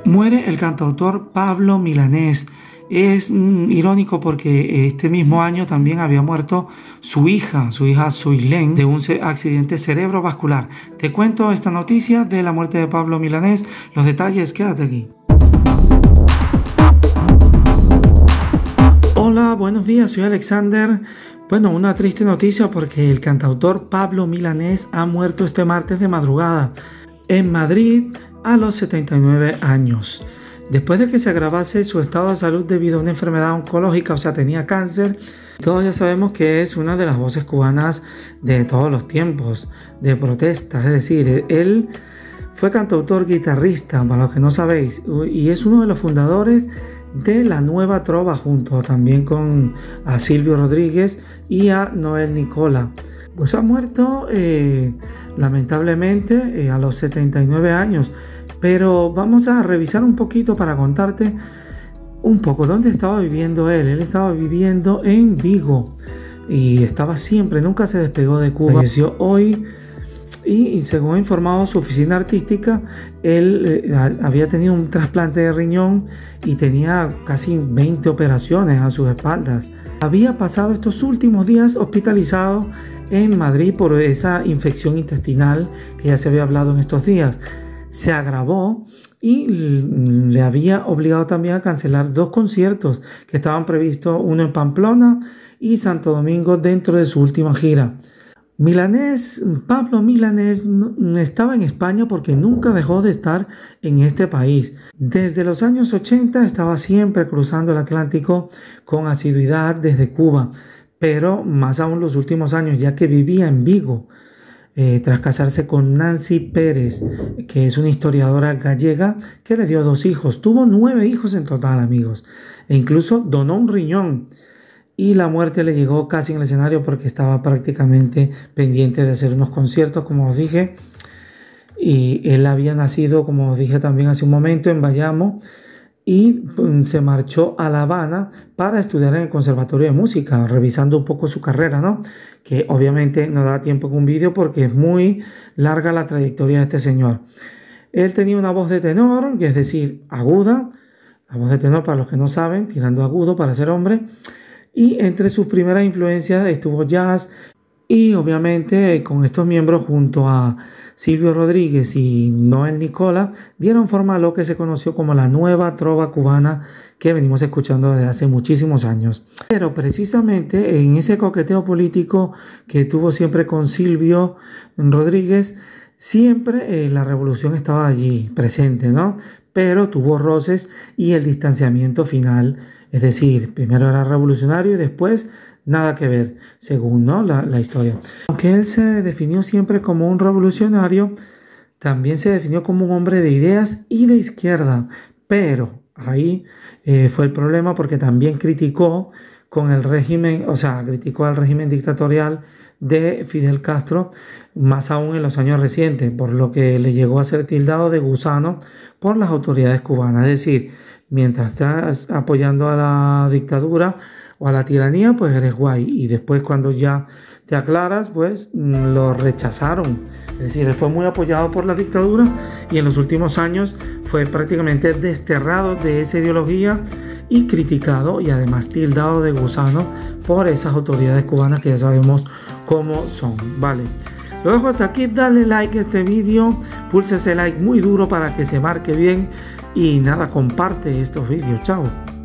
Muere el cantautor Pablo Milanés. Es irónico porque este mismo año también había muerto su hija Suilén, de un accidente cerebrovascular. Te cuento esta noticia de la muerte de Pablo Milanés. Los detalles, quédate aquí. Hola, buenos días, soy Alexander. Bueno, una triste noticia porque el cantautor Pablo Milanés ha muerto este martes de madrugada en Madrid a los 79 años. Después de que se agravase su estado de salud debido a una enfermedad oncológica, o sea, tenía cáncer. Todos ya sabemos que es una de las voces cubanas de todos los tiempos de protesta. Es decir, él fue cantautor, guitarrista, para los que no sabéis, y es uno de los fundadores de la nueva trova, junto también con a Silvio Rodríguez y a Noel Nicola. Pues ha muerto lamentablemente a los 79 años. Pero vamos a revisar un poquito para contarte un poco dónde estaba viviendo él. Él estaba viviendo en Vigo y estaba siempre, nunca se despegó de Cuba. Falleció hoy y según ha informado su oficina artística, él había tenido un trasplante de riñón y tenía casi 20 operaciones a sus espaldas. Había pasado estos últimos días hospitalizado en Madrid por esa infección intestinal que ya se había hablado en estos días. Se agravó y le había obligado también a cancelar 2 conciertos que estaban previstos, uno en Pamplona y Santo Domingo, dentro de su última gira. Pablo Milanés estaba en España porque nunca dejó de estar en este país. Desde los años 80 estaba siempre cruzando el Atlántico con asiduidad desde Cuba, pero más aún los últimos años, ya que vivía en Vigo. Tras casarse con Nancy Pérez, que es una historiadora gallega que le dio 2 hijos. Tuvo 9 hijos en total, amigos, e incluso donó un riñón. Y la muerte le llegó casi en el escenario porque estaba prácticamente pendiente de hacer unos conciertos, como os dije. Y él había nacido, como os dije también hace un momento, en Bayamo, y se marchó a La Habana para estudiar en el Conservatorio de Música, revisando un poco su carrera, ¿no? Que obviamente no da tiempo con un vídeo porque es muy larga la trayectoria de este señor. Él tenía una voz de tenor, es decir, aguda. La voz de tenor, para los que no saben, tirando agudo para ser hombre. Y entre sus primeras influencias estuvo jazz. Y obviamente con estos miembros, junto a Silvio Rodríguez y Noel Nicola, dieron forma a lo que se conoció como la nueva trova cubana que venimos escuchando desde hace muchísimos años. Pero precisamente en ese coqueteo político que tuvo siempre con Silvio Rodríguez, siempre la revolución estaba allí presente, ¿no? Pero tuvo roces y el distanciamiento final, es decir, primero era revolucionario y después nada que ver, según, ¿no?, la historia. Aunque él se definió siempre como un revolucionario, también se definió como un hombre de ideas y de izquierda. Pero ahí fue el problema, porque también criticó con el régimen, o sea, criticó al régimen dictatorial de Fidel Castro, más aún en los años recientes, por lo que le llegó a ser tildado de gusano por las autoridades cubanas. Es decir, mientras estás apoyando a la dictadura o a la tiranía, pues eres guay, y después cuando ya te aclaras, pues lo rechazaron. Es decir, él fue muy apoyado por la dictadura y en los últimos años fue prácticamente desterrado de esa ideología y criticado y además tildado de gusano por esas autoridades cubanas que ya sabemos cómo son, ¿vale? Lo dejo hasta aquí. Dale like a este vídeo, pulsa ese like muy duro para que se marque bien y nada, comparte estos vídeos. Chao.